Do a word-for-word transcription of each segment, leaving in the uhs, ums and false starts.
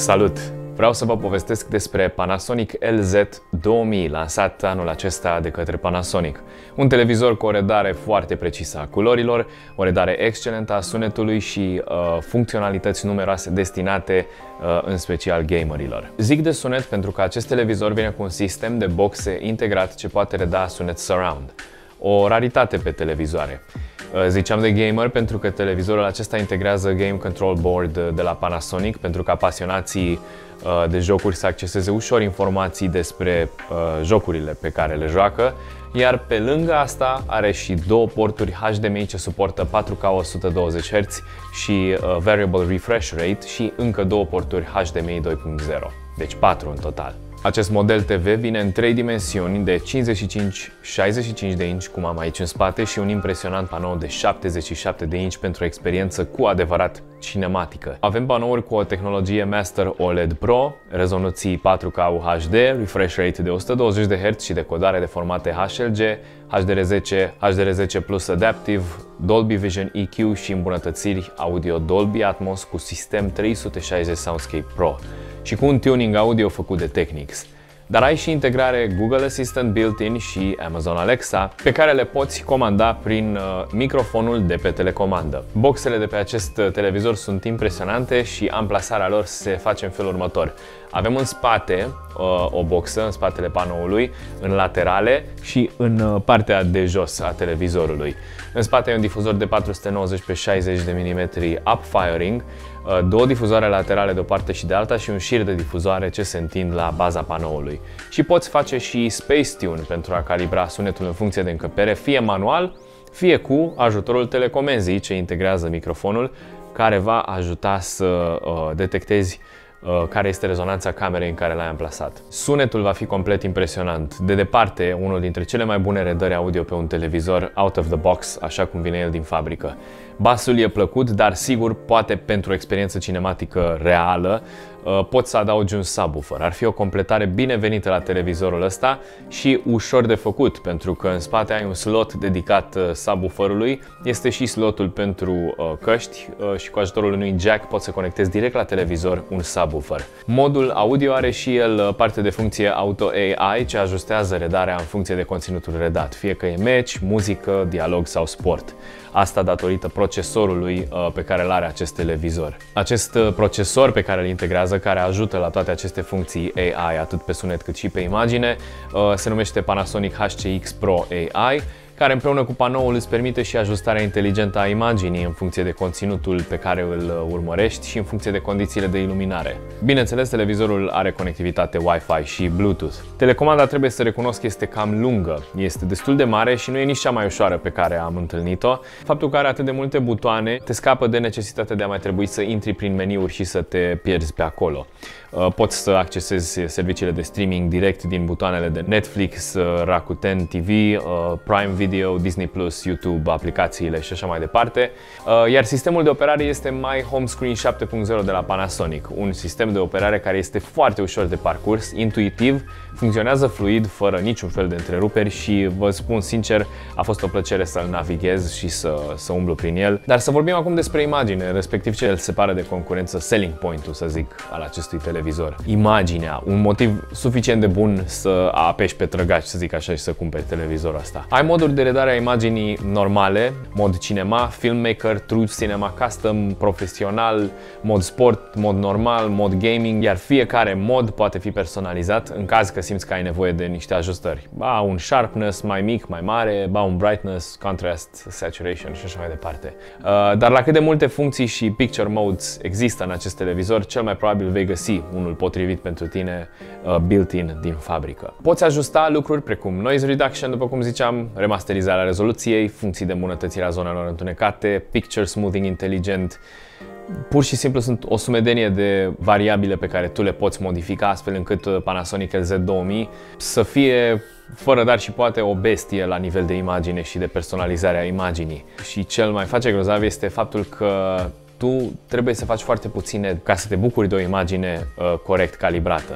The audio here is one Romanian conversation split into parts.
Salut! Vreau să vă povestesc despre Panasonic L Z două mii, lansat anul acesta de către Panasonic. Un televizor cu o redare foarte precisă a culorilor, o redare excelentă a sunetului și uh, funcționalități numeroase destinate uh, în special gamerilor. Zic de sunet pentru că acest televizor vine cu un sistem de boxe integrat ce poate reda sunet surround. O raritate pe televizoare. Ziceam de gamer pentru că televizorul acesta integrează Game Control Board de la Panasonic pentru ca pasionații de jocuri să acceseze ușor informații despre jocurile pe care le joacă, iar pe lângă asta are și două porturi H D M I ce suportă patru K o sută douăzeci herți și Variable Refresh Rate și încă două porturi H D M I doi punct zero, deci patru în total. Acest model T V vine în trei dimensiuni de cincizeci și cinci șaizeci și cinci de inci, cum am aici în spate, și un impresionant panou de șaptezeci și șapte de inci pentru o experiență cu adevărat cinematică. Avem panouri cu o tehnologie Master O L E D Pro, rezoluții patru K U H D, refresh rate de o sută douăzeci de herți și decodare de formate H L G, H D R zece, H D R zece Plus Adaptive, Dolby Vision E Q și îmbunătățiri audio Dolby Atmos cu sistem trei sute șaizeci Soundscape Pro și cu un tuning audio făcut de Technics. Dar ai și integrare Google Assistant built-in și Amazon Alexa, pe care le poți comanda prin uh, microfonul de pe telecomandă. Boxele de pe acest televizor sunt impresionante și amplasarea lor se face în felul următor. Avem în spate uh, o boxă, în spatele panoului, în laterale și în uh, partea de jos a televizorului. În spate e un difuzor de patru sute nouăzeci pe șaizeci de milimetri upfiring, uh, două difuzoare laterale de o parte și de alta și un șir de difuzoare ce se întind la baza panoului. Și poți face și Space Tune pentru a calibra sunetul în funcție de încăpere, fie manual, fie cu ajutorul telecomenzii ce integrează microfonul, care va ajuta să uh, detectezi care este rezonanța camerei în care l-ai amplasat. Sunetul va fi complet impresionant. De departe, unul dintre cele mai bune redări audio pe un televizor out of the box, așa cum vine el din fabrică. Basul e plăcut, dar sigur, poate pentru o experiență cinematică reală, poți să adaugi un subwoofer. Ar fi o completare binevenită la televizorul ăsta și ușor de făcut, pentru că în spate ai un slot dedicat subwooferului, este și slotul pentru căști și cu ajutorul unui jack poți să conectezi direct la televizor un subwoofer. Modul audio are și el parte de funcție Auto A I ce ajustează redarea în funcție de conținutul redat, fie că e match, muzică, dialog sau sport. Asta datorită procesorului pe care îl are acest televizor. Acest procesor pe care îl integrează, care ajută la toate aceste funcții A I, atât pe sunet cât și pe imagine, se numește Panasonic H C X Pro A I, care împreună cu panoul îți permite și ajustarea inteligentă a imaginii în funcție de conținutul pe care îl urmărești și în funcție de condițiile de iluminare. Bineînțeles, televizorul are conectivitate Wi-Fi și Bluetooth. Telecomanda, trebuie să recunosc, este cam lungă, este destul de mare și nu e nici cea mai ușoară pe care am întâlnit-o. Faptul că are atât de multe butoane te scapă de necesitatea de a mai trebui să intri prin meniuri și să te pierzi pe acolo. Poți să accesezi serviciile de streaming direct din butoanele de Netflix, Rakuten T V, Prime Video, Disney Plus, YouTube, aplicațiile și așa mai departe. Iar sistemul de operare este My Home Screen șapte punct zero de la Panasonic, un sistem de operare care este foarte ușor de parcurs, intuitiv, funcționează fluid, fără niciun fel de întreruperi și vă spun sincer, a fost o plăcere să-l navighez și să, să umblu prin el. Dar să vorbim acum despre imagine, respectiv ce îl separă de concurență, selling point-ul, să zic, al acestui televizor. Imaginea, un motiv suficient de bun să apeși pe trăgaci, să zic așa, și să cumperi televizorul ăsta. Ai moduri de redare a imaginii normale, mod cinema, filmmaker, true cinema, custom, profesional, mod sport, mod normal, mod gaming, iar fiecare mod poate fi personalizat în caz că simți că ai nevoie de niște ajustări. Ba un sharpness mai mic, mai mare, ba un brightness, contrast, saturation și așa mai departe. Uh, dar la cât de multe funcții și picture modes există în acest televizor, cel mai probabil vei găsi unul potrivit pentru tine uh, built-in din fabrică. Poți ajusta lucruri precum noise reduction, după cum ziceam, remasterizarea rezoluției, funcții de îmbunătățire a zonelor întunecate, picture smoothing inteligent. Pur și simplu sunt o sumedenie de variabile pe care tu le poți modifica astfel încât Panasonic L Z două mii să fie fără dar și poate o bestie la nivel de imagine și de personalizare a imaginii. Și cel mai face grozav este faptul că tu trebuie să faci foarte puține ca să te bucuri de o imagine uh, corect calibrată.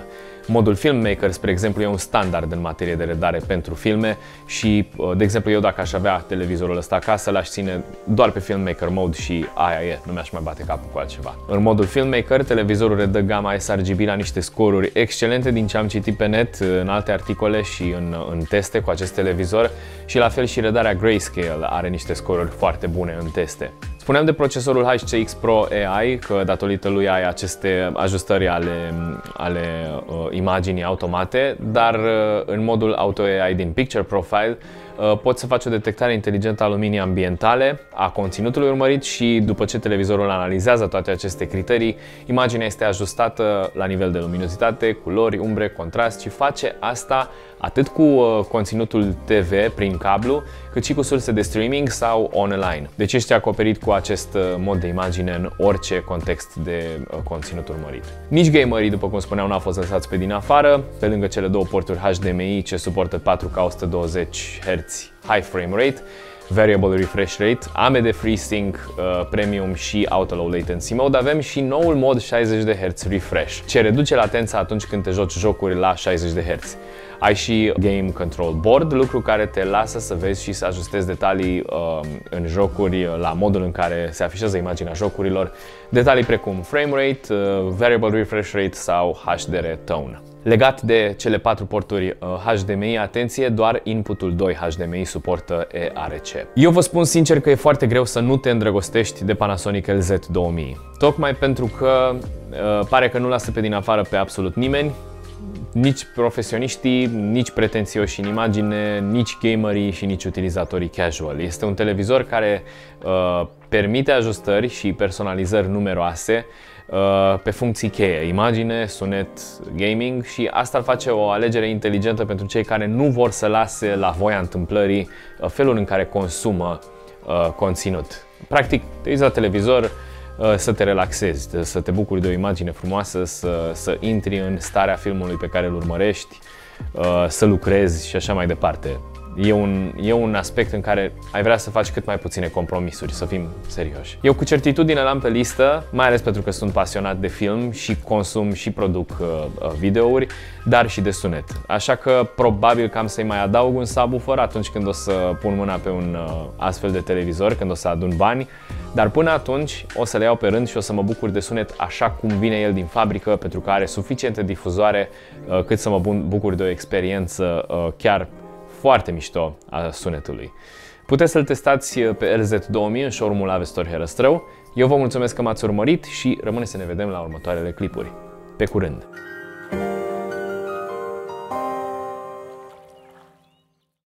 Modul Filmmaker, spre exemplu, e un standard în materie de redare pentru filme și, de exemplu, eu dacă aș avea televizorul ăsta acasă, l-aș ține doar pe Filmmaker mode și aia e, nu mi-aș mai bate capul cu altceva. În modul Filmmaker, televizorul redă gama s R G B la niște scoruri excelente din ce am citit pe net, în alte articole și în, în teste cu acest televizor și la fel și redarea Grayscale are niște scoruri foarte bune în teste. Spuneam de procesorul H C X Pro A I că datorită lui ai aceste ajustări ale, ale uh, imaginii automate, dar uh, în modul Auto A I din Picture Profile uh, poți să faci o detectare inteligentă a luminii ambientale, a conținutului urmărit și după ce televizorul analizează toate aceste criterii, imaginea este ajustată la nivel de luminozitate, culori, umbre, contrast și face asta atât cu uh, conținutul T V prin cablu, cât și cu surse de streaming sau online. Deci ești acoperit cu acest uh, mod de imagine în orice context de uh, conținut urmărit. Nici gamerii, după cum spuneam, n-au fost lăsați pe din afară, pe lângă cele două porturi H D M I ce suportă patru K o sută douăzeci herți High Frame Rate, Variable Refresh Rate, A M D FreeSync uh, Premium și Auto Low Latency Mode, avem și noul mod șaizeci de herți Refresh, ce reduce latența atunci când te joci jocuri la șaizeci de herți. Ai și Game Control Board, lucru care te lasă să vezi și să ajustezi detalii uh, în jocuri la modul în care se afișează imaginea jocurilor, detalii precum frame rate, uh, variable refresh rate sau H D R tone. Legat de cele patru porturi uh, H D M I, atenție, doar inputul doi H D M I suportă E R C. Eu vă spun sincer că e foarte greu să nu te îndrăgostești de Panasonic L Z două mii, tocmai pentru că uh, pare că nu lasă pe din afară pe absolut nimeni, nici profesioniștii, nici pretențioși în imagine, nici gamerii și nici utilizatorii casual. Este un televizor care uh, permite ajustări și personalizări numeroase uh, pe funcții cheie, imagine, sunet, gaming și asta îl face o alegere inteligentă pentru cei care nu vor să lase la voia întâmplării uh, felul în care consumă uh, conținut. Practic, te uiți la televizor, să te relaxezi, să te bucuri de o imagine frumoasă, să, să intri în starea filmului pe care îl urmărești, să lucrezi și așa mai departe. E un, e un aspect în care ai vrea să faci cât mai puține compromisuri, să fim serioși. Eu cu certitudine l-am pe listă, mai ales pentru că sunt pasionat de film și consum și produc uh, videouri, dar și de sunet. Așa că probabil că am să-i mai adaug un subwoofer atunci când o să pun mâna pe un uh, astfel de televizor, când o să adun bani, dar până atunci o să le iau pe rând și o să mă bucur de sunet așa cum vine el din fabrică, pentru că are suficiente difuzoare uh, cât să mă bucur de o experiență uh, chiar foarte mișto a sunetului. Puteți să-l testați pe L Z două mii în showroom-ul Avestor Herăstrău. Eu vă mulțumesc că m-ați urmărit și rămâne să ne vedem la următoarele clipuri. Pe curând!